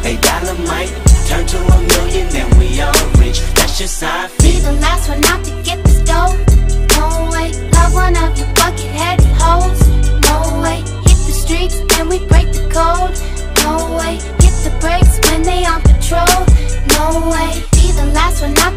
A dollar might turn to a million, then we all rich. That's just how I feel. Be the last one out to get this dough. Don't wait, love one of your bucket